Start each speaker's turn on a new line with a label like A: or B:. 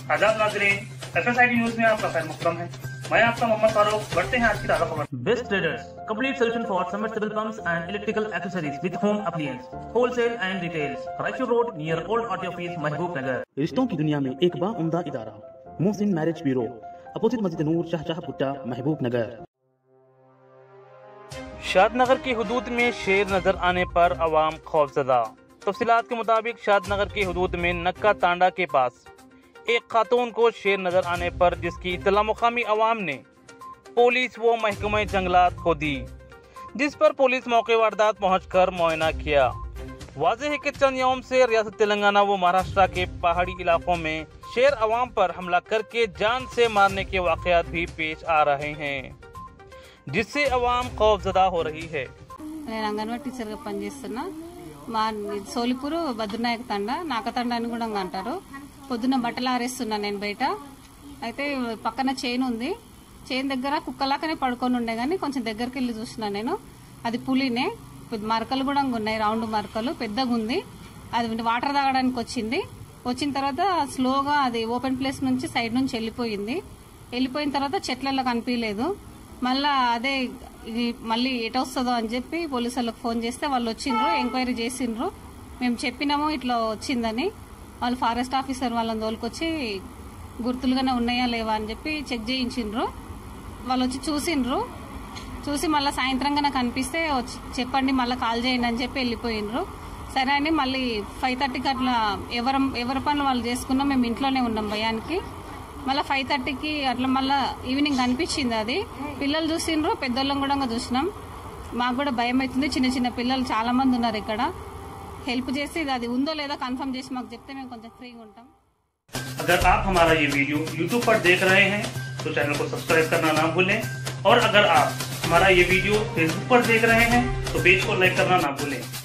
A: आजाद नाजरीन, FSID news में आपका खैर मकदम है। मैं आपका मोहम्मद फारूक। बढ़ते हैं आज की ताज़ा खबर। Best traders, complete solution for submersible pumps and electrical accessories with home appliance, wholesale and retails, Raichur road near old RTO office, Mahbub Nagar.
B: रिश्तों की दुनिया में एक बाउम्दा इदारा, मोहसिन मैरिज ब्यूरो, अपोजिट मस्जिद नूर, शाहजहां गुट्टा, महबूब नगर।
C: शादनगर की हुदूद में शेर नजर आने पर अवाम खौफजदा। तफसीलात के मुताबिक शादनगर की हुदूद में नक्का तांडा के पास एक खातून को शेर नजर आने पर जिसकी इत्तला मुकामी अवाम ने पुलिस व महकमे जंगलात को दी, जिस पर पुलिस मौके वारदात पहुंचकर मुआयना किया। वाज़ेह है कि चंद यौम से रियासत तेलंगाना व महाराष्ट्र के पहाड़ी इलाकों में शेर अवाम पर हमला करके जान से मारने के वाक़यात भी पेश आ रहे हैं, जिससे अवाम खौफजदा हो रही है।
D: నేను అంగన్వాడీ టీచర్గా పనిచేస్తున్నా. మా సోలిపూరు బద్రనాయక తండ, నాకతండ అని కూడా అంటారు. పొద్దున్న బట్టలు ఆరేస్తున్నా నేను బయట. అయితే పక్కన చైన్ ఉంది. చైన్ దగ్గర కుక్కలాకనే పడుకొని ఉండే గానీ కొంచెం దగ్గరికి వెళ్ళి చూసినా నేను. అది పులినే. మరకలు కూడా ఉన్నాయి, రౌండ్ మరకలు, పెద్దగా ఉంది. అది వాటర్ తాగడానికి వచ్చింది. వచ్చిన తర్వాత స్లోగా అది ఓపెన్ ప్లేస్ నుంచి సైడ్ నుంచి వెళ్ళిపోయింది. వెళ్ళిపోయిన తర్వాత చెట్లలో కనిపించలేదు. మళ్ళా అదే ఇది మళ్ళీ ఎటొస్తుందో అని చెప్పి పోలీసు వాళ్ళకి ఫోన్ చేస్తే వాళ్ళు వచ్చిండ్రు, ఎంక్వైరీ చేసిండ్రు. మేము చెప్పినాము ఇట్లా వచ్చిందని. వాళ్ళు ఫారెస్ట్ ఆఫీసర్ వాళ్ళని తోలుకొచ్చి గుర్తులుగానే ఉన్నాయా లేవా అని చెప్పి చెక్ చేయించిండ్రు. వాళ్ళు వచ్చి చూసిండ్రు. చూసి మళ్ళీ సాయంత్రంగా కనిపిస్తే చెప్పండి మళ్ళీ కాల్ చేయండి అని చెప్పి వెళ్ళిపోయిండ్రు. సరే అని మళ్ళీ 5:30కి అట్లా ఎవరి పనులు వాళ్ళు చేసుకున్నాం. మేము ఇంట్లోనే ఉన్నాం భయానికి. మళ్ళీ 5:30కి అట్లా మళ్ళీ ఈవినింగ్ కనిపించింది. అది పిల్లలు చూసిండ్రు, పెద్దోళ్ళం కూడా చూసినాం. మాకు కూడా భయం అవుతుంది. చిన్న చిన్న పిల్లలు చాలా మంది ఉన్నారు ఇక్కడ. हेल्प చేసి అది ఉందో లేదో కన్ఫర్మ్ చేసి మాకు చెప్తే మేము కొంచెం ఫ్రీగా ఉంటాం।
A: अगर आप हमारा ये वीडियो YouTube पर देख रहे हैं तो चैनल को सब्सक्राइब करना ना भूलें, और अगर आप हमारा ये वीडियो Facebook पर देख रहे हैं तो पेज को लाइक करना ना भूलें।